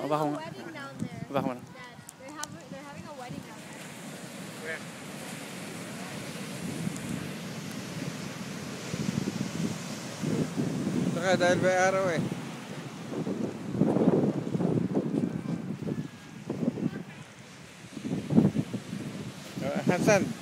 Baba ko a nga. wedding down there. Baba ko na. Dad, they're having a wedding down there. Where? Saka dahil may araw eh. Hasan,